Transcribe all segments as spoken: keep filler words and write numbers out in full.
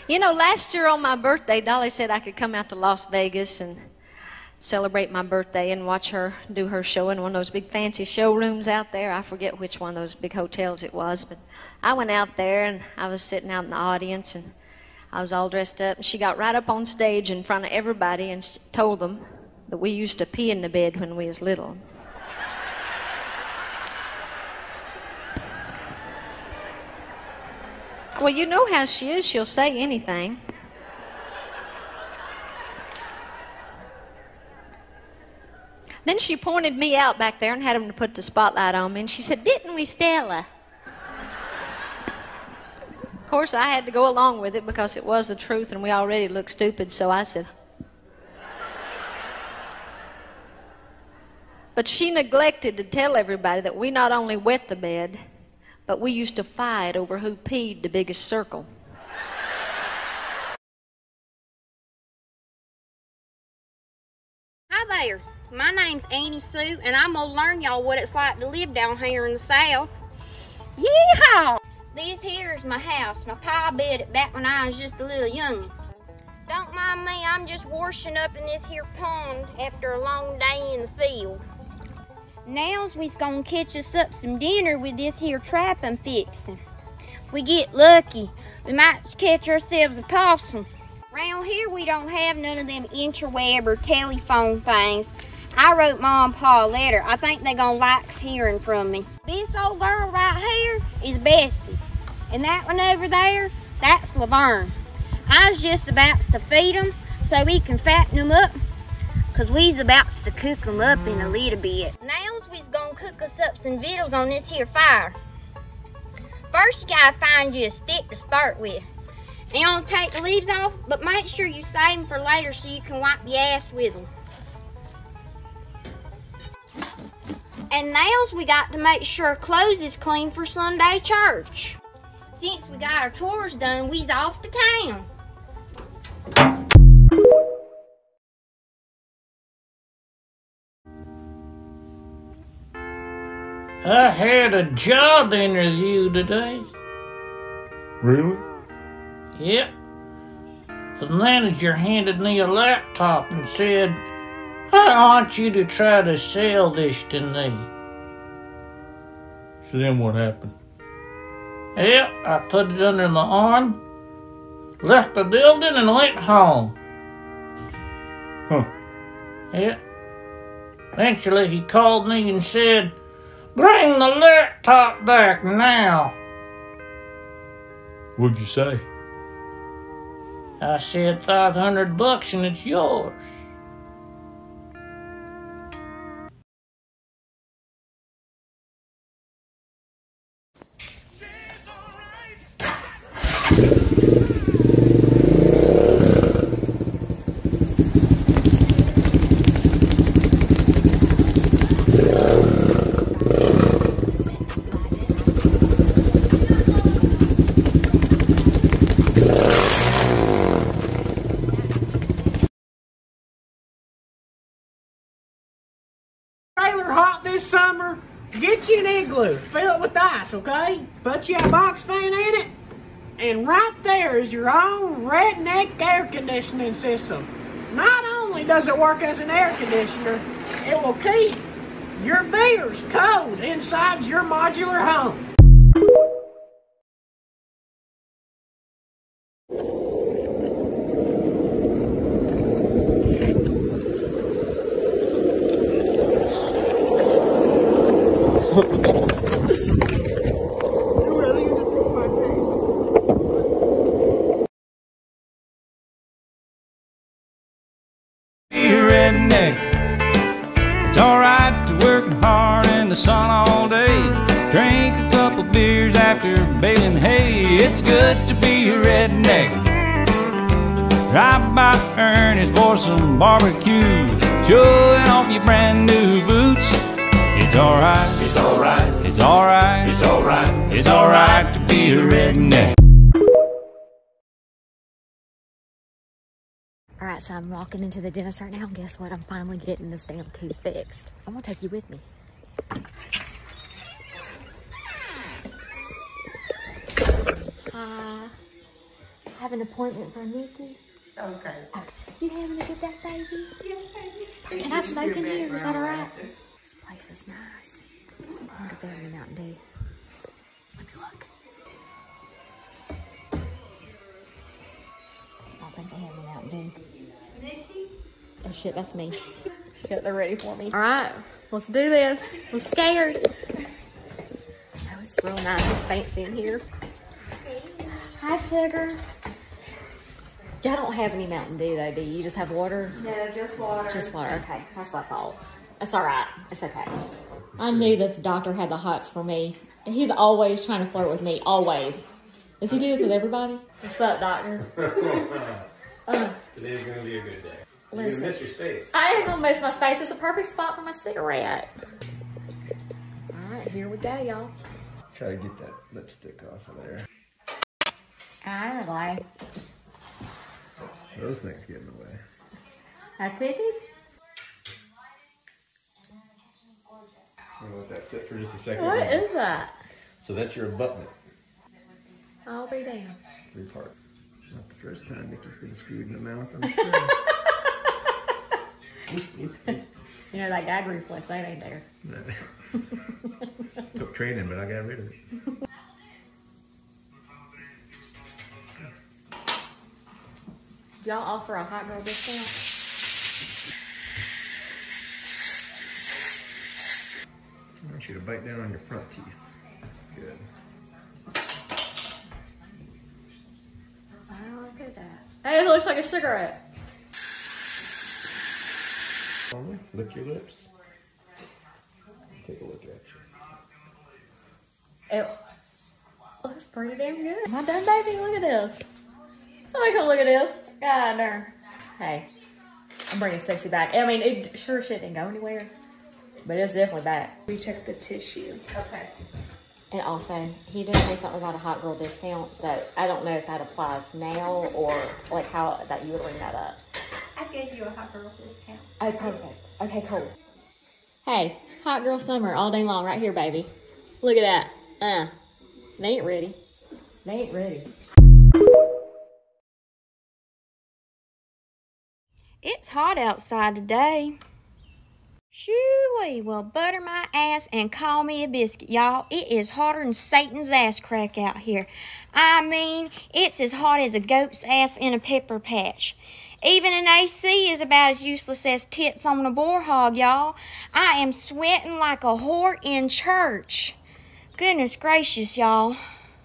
You know, last year on my birthday, Dolly said I could come out to Las Vegas and celebrate my birthday and watch her do her show in one of those big fancy showrooms out there. I forget which one of those big hotels it was, but I went out there and I was sitting out in the audience and I was all dressed up, and she got right up on stage in front of everybody and she told them that we used to pee in the bed when we was little. Well, you know how she is. She'll say anything. Then she pointed me out back there and had him to put the spotlight on me, and she said, "Didn't we, Stella?" Of course, I had to go along with it because it was the truth and we already looked stupid, so I said. But she neglected to tell everybody that we not only wet the bed, but we used to fight over who peed the biggest circle. Hi there, my name's Annie Sue, and I'm gonna learn y'all what it's like to live down here in the South. Yeehaw! This here is my house. My pa built it back when I was just a little youngin'. Don't mind me, I'm just washing up in this here pond after a long day in the field. Now's we's gonna catch us up some dinner with this here trap I'm fixing. If we get lucky, we might catch ourselves a possum. Around here we don't have none of them interweb or telephone things. I wrote Mom and Pa a letter. I think they gonna like hearing from me. This old girl right here is Bessie. And that one over there, that's Laverne. I was just about to feed them so we can fatten them up, because we's about to cook them up in a little bit. Now we's gonna cook us up some victuals on this here fire. First you gotta find you a stick to start with. And you want to take the leaves off, but make sure you save them for later so you can wipe your ass with them. And now's we got to make sure our clothes is clean for Sunday church. Since we got our chores done, we's off to town. I had a job interview today. Really? Yep. The manager handed me a laptop and said, "I want you to try to sell this to me." So then what happened? Yep, I put it under my arm, left the building, and went home. Huh. Yep. Eventually he called me and said, "Bring the laptop back now." What'd you say? I said five hundred bucks and it's yours. Hot this summer, get you an igloo, fill it with ice, okay? Put you a box fan in it, and right there is your own Redneck air conditioning system. Not only does it work as an air conditioner, it will keep your beers cold inside your modular home. Redneck. It's alright to work hard in the sun all day, drink a couple beers after baling hay. It's good to be a redneck. Drive by Ernest for some barbecue, showing off your brand new boots. It's alright, It's alright, it's alright, it's alright, it's alright to be a redneck. Alright, so I'm walking into the dentist right now, and guess what? I'm finally getting this damn tooth fixed. I'm gonna take you with me. Uh, have an appointment for Nikki. Okay. Okay. You having a good day, baby? Yes, baby. Can I smoke in here? Is that all right? This place is nice. I wonder if they have any Mountain Dew. Let me look. I don't think they have any Mountain Dew. Oh shit, that's me. Shit, they're ready for me. All right, let's do this. I'm scared. Oh, it's real nice. It's fancy in here. Hi, sugar. Y'all don't have any Mountain Dew though, do you? You just have water? No, just water. Just water, okay. That's what I thought. It's all right. It's okay. I knew this doctor had the hots for me. He's always trying to flirt with me, always. Does he do this with everybody? What's up, doctor? uh, Today's gonna be a good day. You're Listen. gonna miss your space. I am gonna miss my space. It's a perfect spot for my cigarette. All right, here we go, y'all. Try to get that lipstick off of there. I don't know. Those things get in the way. Have cookies? I'm gonna let that sit for just a second. What is that? So that's your abutment. I'll be damned. Three part. Not the first time Nikki's been screwed in the mouth, I'm sure. You know, that gag reflex, that ain't there. No. Took training, but I got rid of it. Do y'all offer a hot girl discount? I want you to bite down on your front teeth. Good. I don't look at that. Hey, it looks like a cigarette. Lick your lips. Take a look at you. It looks pretty damn good. Am I done, baby? Look at this. Somebody come look at this. God darn. Hey, I'm bringing sexy back. I mean, it sure shit didn't go anywhere, but it's definitely back. We check the tissue. Okay. And also, he did say something about a hot girl discount, so I don't know if that applies now or like how that you would bring that up. I gave you a hot girl discount. Oh, perfect. Okay, cool. Hey, hot girl summer all day long right here, baby. Look at that. Uh, they ain't ready. They ain't ready. It's hot outside today. Shoo-wee, well, butter my ass and call me a biscuit, y'all. It is hotter than Satan's ass crack out here. I mean, it's as hot as a goat's ass in a pepper patch. Even an A C is about as useless as tits on a boar hog, y'all. I am sweating like a whore in church. Goodness gracious, y'all.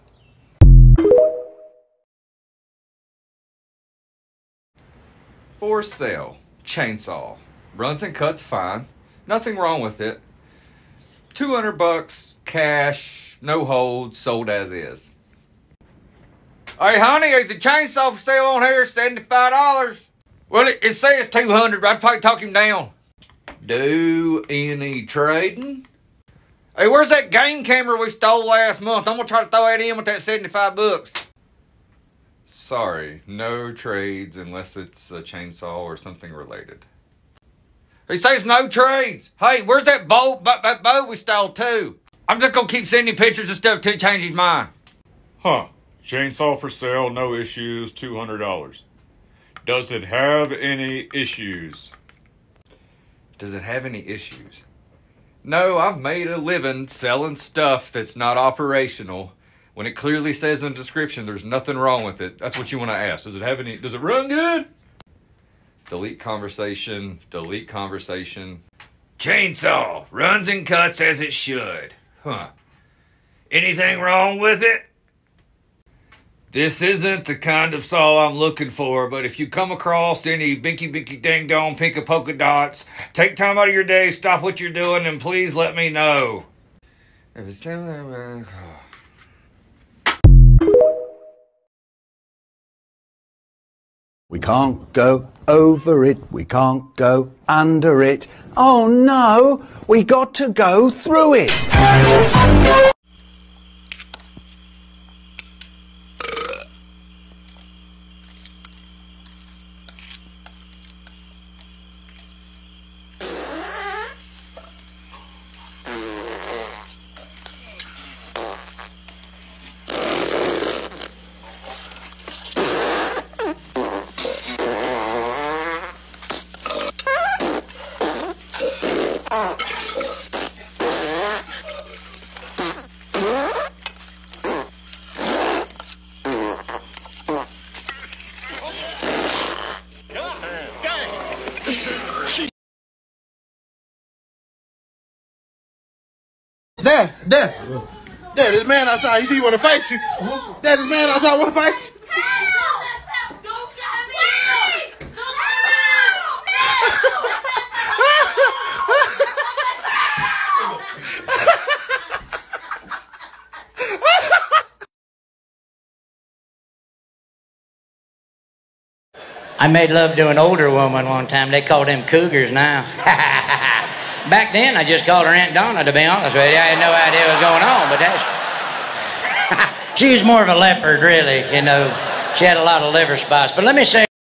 For sale, chainsaw. Runs and cuts fine. Nothing wrong with it. two hundred bucks, cash, no hold, sold as is. Hey honey, is the chainsaw for sale on here? seventy-five dollars. Well, it, it says two hundred, but I'd probably talk him down. Do any trading? Hey, where's that game camera we stole last month? I'm gonna try to throw that in with that seventy-five bucks. Sorry, no trades unless it's a chainsaw or something related. He says no trades. Hey, where's that boat, that boat we stole too? I'm just gonna keep sending you pictures of stuff to change his mind. Huh. Chainsaw for sale, no issues, two hundred dollars. Does it have any issues? Does it have any issues? No, I've made a living selling stuff that's not operational. When it clearly says in the description there's nothing wrong with it. That's what you want to ask. Does it have any, does it run good? Delete conversation, delete conversation. Chainsaw, runs and cuts as it should. Huh. Anything wrong with it? This isn't the kind of saw I'm looking for, but if you come across any binky binky dang dong pink polka dots, take time out of your day, stop what you're doing, and please let me know. If it's We can't go over it, we can't go under it. Oh no, we got to go through it. Dad, Dad, Dad, this man outside, he see you want to fight you. Dad, this man outside want to fight you. I made love to an older woman one time. They call them cougars now. Back then, I just called her Aunt Donna, to be honest with you. I had no idea what was going on, but that's... She was more of a leopard, really, you know. She had a lot of liver spots. But let me say...